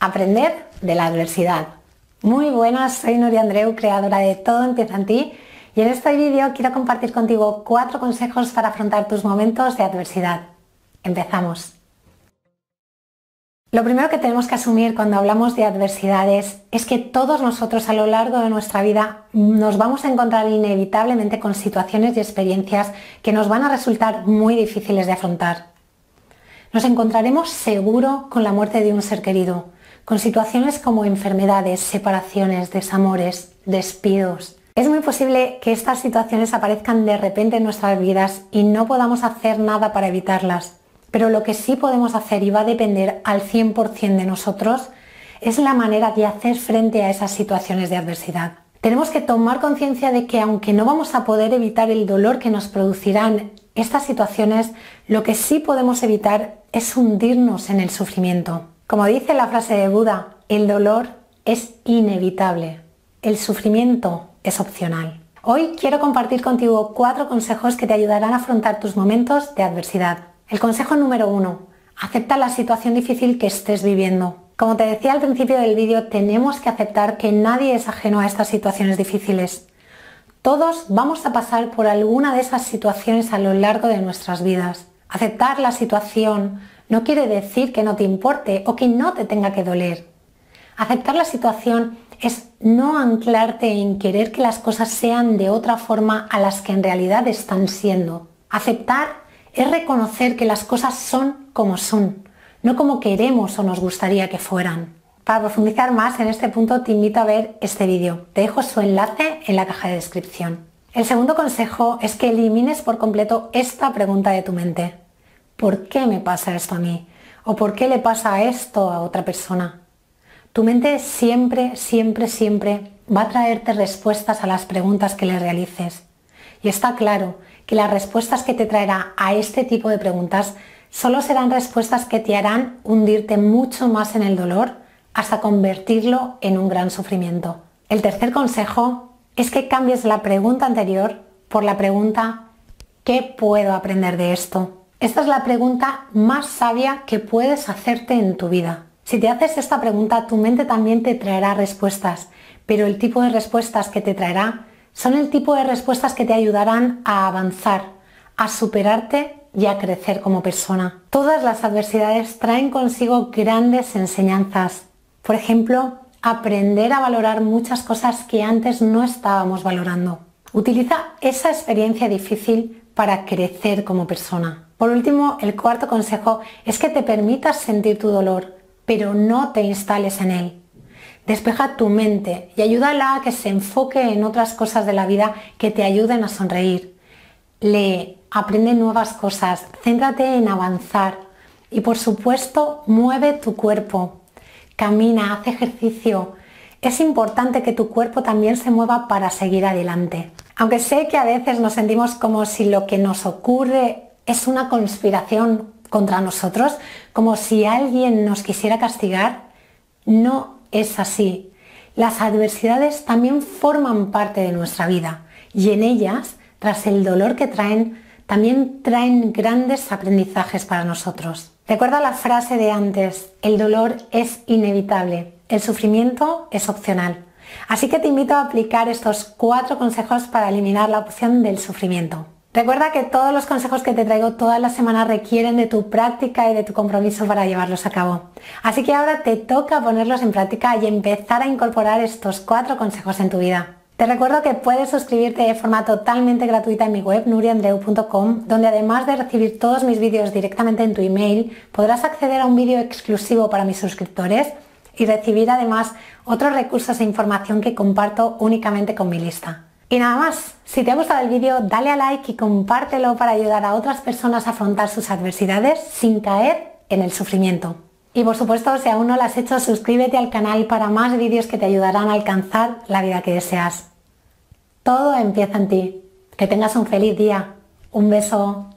Aprender de la adversidad. Muy buenas, soy Nuria Andreu, creadora de Todo Empieza en Ti, y en este vídeo quiero compartir contigo 4 consejos para afrontar tus momentos de adversidad. Empezamos. Lo primero que tenemos que asumir cuando hablamos de adversidades es que todos nosotros a lo largo de nuestra vida nos vamos a encontrar inevitablemente con situaciones y experiencias que nos van a resultar muy difíciles de afrontar. Nos encontraremos seguro con la muerte de un ser querido, con situaciones como enfermedades, separaciones, desamores, despidos. Es muy posible que estas situaciones aparezcan de repente en nuestras vidas y no podamos hacer nada para evitarlas. Pero lo que sí podemos hacer, y va a depender al 100% de nosotros, es la manera de hacer frente a esas situaciones de adversidad. Tenemos que tomar conciencia de que aunque no vamos a poder evitar el dolor que nos producirán estas situaciones, lo que sí podemos evitar es hundirnos en el sufrimiento. Como dice la frase de Buda, el dolor es inevitable, el sufrimiento es opcional. Hoy quiero compartir contigo 4 consejos que te ayudarán a afrontar tus momentos de adversidad. El consejo número 1, acepta la situación difícil que estés viviendo. Como te decía al principio del vídeo, tenemos que aceptar que nadie es ajeno a estas situaciones difíciles. Todos vamos a pasar por alguna de esas situaciones a lo largo de nuestras vidas. Aceptar la situación no quiere decir que no te importe o que no te tenga que doler. Aceptar la situación es no anclarte en querer que las cosas sean de otra forma a las que en realidad están siendo. Aceptar es reconocer que las cosas son como son, no como queremos o nos gustaría que fueran. Para profundizar más en este punto te invito a ver este vídeo. Te dejo su enlace en la caja de descripción. El segundo consejo es que elimines por completo esta pregunta de tu mente. ¿Por qué me pasa esto a mí? ¿O por qué le pasa esto a otra persona? Tu mente siempre va a traerte respuestas a las preguntas que le realices. Y está claro que las respuestas que te traerá a este tipo de preguntas solo serán respuestas que te harán hundirte mucho más en el dolor hasta convertirlo en un gran sufrimiento. El tercer consejo es que cambies la pregunta anterior por la pregunta ¿qué puedo aprender de esto? Esta es la pregunta más sabia que puedes hacerte en tu vida. Si te haces esta pregunta, tu mente también te traerá respuestas, pero el tipo de respuestas que te traerá son el tipo de respuestas que te ayudarán a avanzar, a superarte y a crecer como persona. Todas las adversidades traen consigo grandes enseñanzas. Por ejemplo, aprender a valorar muchas cosas que antes no estábamos valorando. Utiliza esa experiencia difícil para crecer como persona. Por último, el cuarto consejo es que te permitas sentir tu dolor, pero no te instales en él. Despeja tu mente y ayúdala a que se enfoque en otras cosas de la vida que te ayuden a sonreír. Lee, aprende nuevas cosas, céntrate en avanzar y por supuesto mueve tu cuerpo. Camina, haz ejercicio. Es importante que tu cuerpo también se mueva para seguir adelante. Aunque sé que a veces nos sentimos como si lo que nos ocurre es una conspiración contra nosotros, como si alguien nos quisiera castigar, no es así. Las adversidades también forman parte de nuestra vida y en ellas, tras el dolor que traen, también traen grandes aprendizajes para nosotros. Recuerda la frase de antes, el dolor es inevitable, el sufrimiento es opcional. Así que te invito a aplicar estos 4 consejos para eliminar la opción del sufrimiento. Recuerda que todos los consejos que te traigo todas las semanas requieren de tu práctica y de tu compromiso para llevarlos a cabo. Así que ahora te toca ponerlos en práctica y empezar a incorporar estos 4 consejos en tu vida. Te recuerdo que puedes suscribirte de forma totalmente gratuita en mi web nuriandreu.com, donde además de recibir todos mis vídeos directamente en tu email, podrás acceder a un vídeo exclusivo para mis suscriptores y recibir además otros recursos e información que comparto únicamente con mi lista. Y nada más, si te ha gustado el vídeo, dale a like y compártelo para ayudar a otras personas a afrontar sus adversidades sin caer en el sufrimiento. Y por supuesto, si aún no lo has hecho, suscríbete al canal para más vídeos que te ayudarán a alcanzar la vida que deseas. Todo empieza en ti. Que tengas un feliz día. Un beso.